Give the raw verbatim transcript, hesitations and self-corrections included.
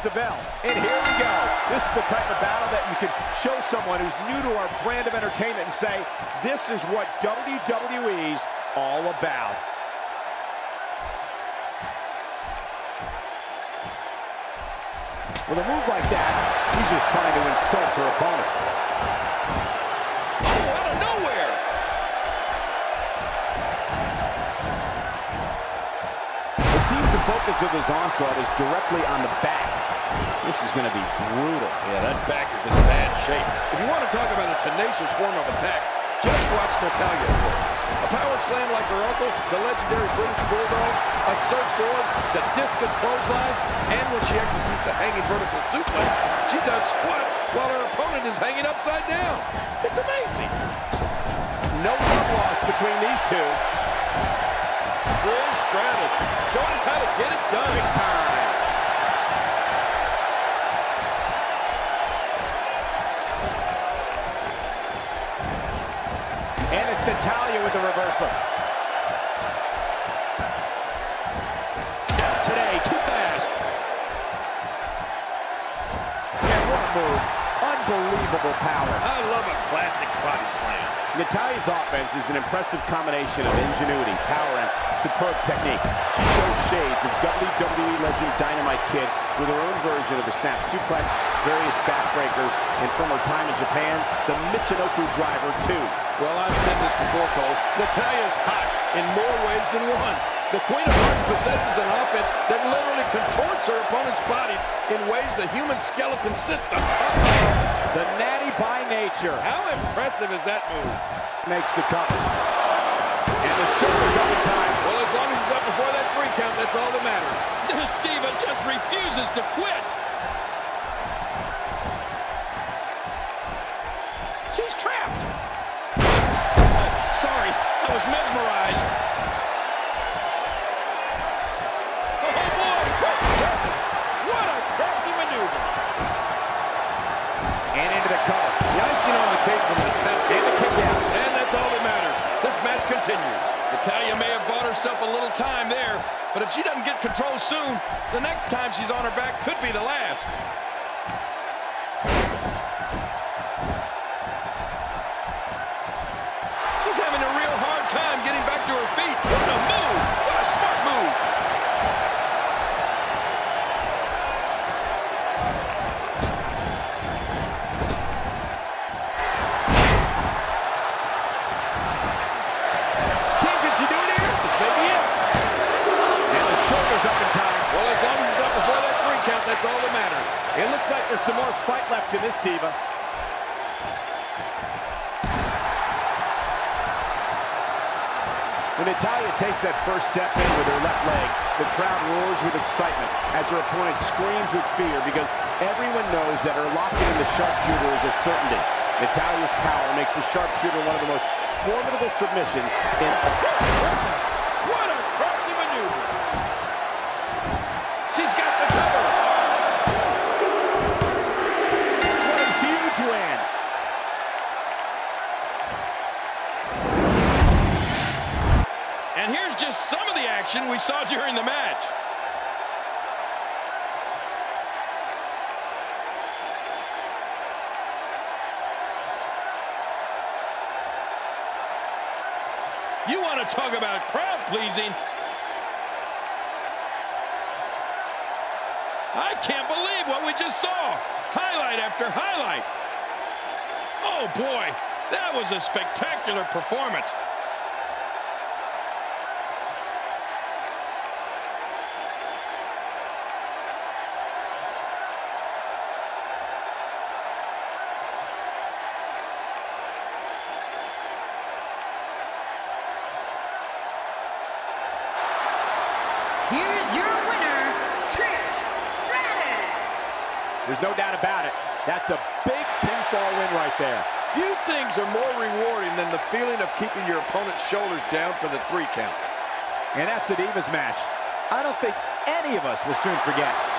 the bell. And here we go. This is the type of battle that you can show someone who's new to our brand of entertainment and say, this is what W W E's all about. With a move like that, he's just trying to insult her opponent. Oh, out of nowhere! It seems the focus of his onslaught is directly on the back. This is going to be brutal. Yeah, that back is in bad shape. If you want to talk about a tenacious form of attack, just watch Natalya work. A power slam like her uncle, the legendary British Bulldog, a surfboard, the discus clothesline, and when she executes a hanging vertical suplex, she does squats while her opponent is hanging upside down. It's amazing. No love lost between these two. Trish Stratus showing us how to get it done. Big time. And it's Natalya with the reversal. Today, too fast. And what a move. Unbelievable power. I love a classic body slam. Natalya's offense is an impressive combination of ingenuity, power, and superb technique. She shows shades of W W E legend Dynamite Kid with her own version of the snap suplex, various backbreakers, and from her time in Japan, the Michinoku driver too. Well, I've said this before, Cole. Natalya's hot in more ways than one. The Queen of Hearts possesses an offense that literally contorts her opponent's bodies in ways the human skeleton system. The natty by nature. How impressive is that move? Makes the cover. And the shoulder's up in time. Well, as long as he's up before that three count, that's all that matters. This diva just refuses to quit. She's trapped. Oh, sorry, I was mesmerized. Oh, boy, Chris Evans. What a crafty maneuver. And into the cover. The icing on the cake from the tap. And the kick out. And that's all that matters. This match continues. Natalya may have bought herself a little time there, but if she doesn't get control soon, the next time she's on her back could be the last. She's having a real hard time getting back to her feet. What a move! What a smart move! That's all that matters. It looks like there's some more fight left in this diva. When Natalya takes that first step in with her left leg, the crowd roars with excitement as her opponent screams with fear because everyone knows that her lock-in in the sharpshooter is a certainty. Natalya's power makes the sharpshooter one of the most formidable submissions in a... What a crafty maneuver! She's got the cover! Win. And here's just some of the action we saw during the match. You want to talk about crowd pleasing? I can't believe what we just saw. Highlight after highlight. Oh, boy, that was a spectacular performance. Here's your winner, Trish Stratus. There's no doubt about it. That's a big pinfall win right there. Few things are more rewarding than the feeling of keeping your opponent's shoulders down for the three count. And that's a Divas match I don't think any of us will soon forget.